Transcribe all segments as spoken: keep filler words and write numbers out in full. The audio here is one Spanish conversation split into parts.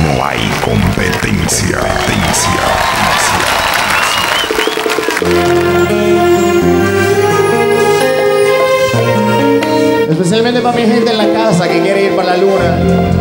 no hay competencia. Especialmente para mi gente en la casa que quiere ir para la luna.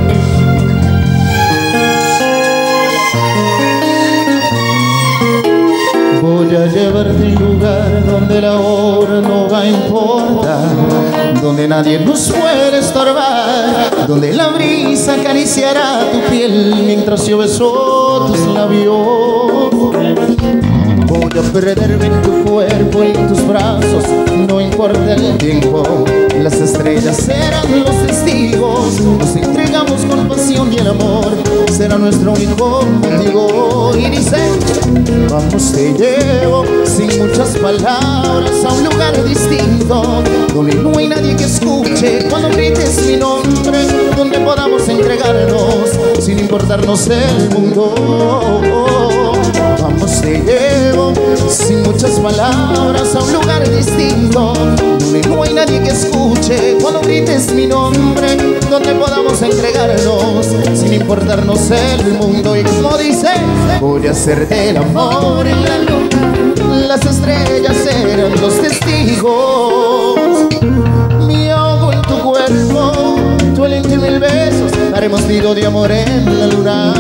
Voy a llevarte a un lugar donde la hora no va a importar, donde nadie nos puede estorbar, donde la brisa acariciará tu piel mientras yo beso tus labios. Voy a perderme en tu cuerpo y en tus brazos, no importa el tiempo, las estrellas serán los testigos. Nos entregamos con pasión y el amor será nuestro único motivo. Y dice, vamos te llevo sin muchas palabras a un lugar distinto, donde no hay nadie que escuche cuando grites mi nombre, donde podamos entregarnos sin importarnos el mundo. Vamos te llevo sin muchas palabras a un lugar distinto, donde no hay nadie que escuche cuando grites mi nombre, donde podamos entregarnos sin importarnos el mundo. Y como dice, voy a hacerte el amor en la luna, las estrellas serán los testigos. Mi ahogo en tu cuerpo, tu aliento y mil besos, haremos nido de amor en la luna.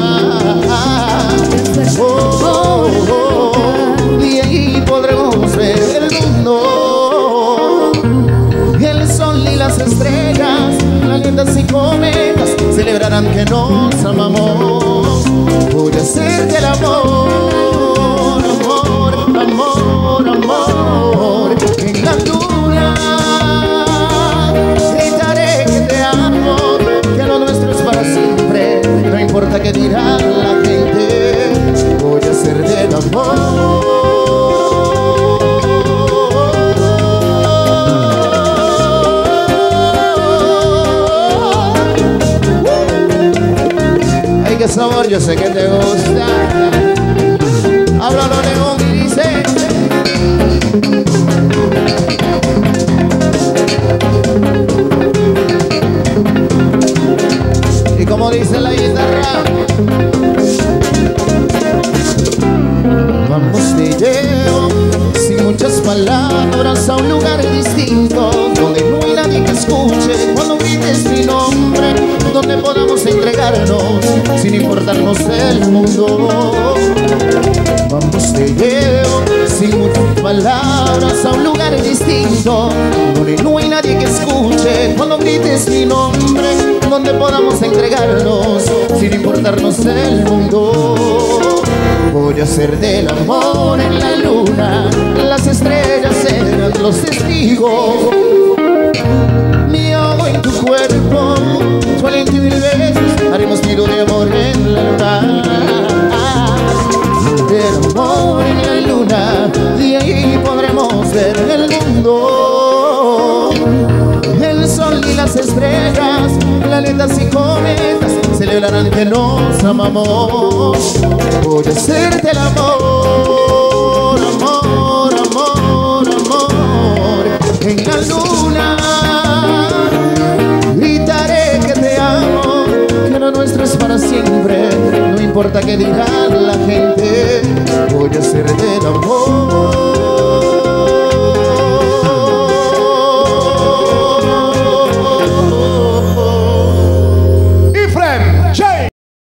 Oh, oh, oh, y ahí podremos ver el mundo. El sol y las estrellas, planetas y cometas, celebrarán que nos amamos. Voy a hacerte el amor, amor, amor, amor en la luna. Gritaré que te amo, que lo nuestro es para siempre, no importa qué dirá la gente. Voy a hacerte el amor. Ay, qué sabor, yo sé que te gusta. Háblalo, León, y dice, y como dice la guitarra, vamos te llevo sin muchas palabras a un lugar distinto, donde no hay nadie que escuche cuando grites mi nombre, donde podamos entregarnos sin importarnos el mundo. Vamos te llevo sin muchas palabras a un lugar distinto, donde no hay nadie que escuche cuando grites mi nombre, donde podamos entregarnos sin importarnos el mundo. Voy a hacer del amor en la luna, las estrellas serán los testigos. Mi ahogo en tu cuerpo, tu aliento y mil besos, haremos nido de amor en la luna. Del amor en la luna, de ahí podremos ver el mundo. El sol y las estrellas, planetas y cometas, celebrarán que nos amamos. Voy a hacerte el amor, amor, amor, amor en la luna. Gritaré que te amo, que lo nuestro es para siempre, no importa qué dirá la gente. Voy a hacerte el amor.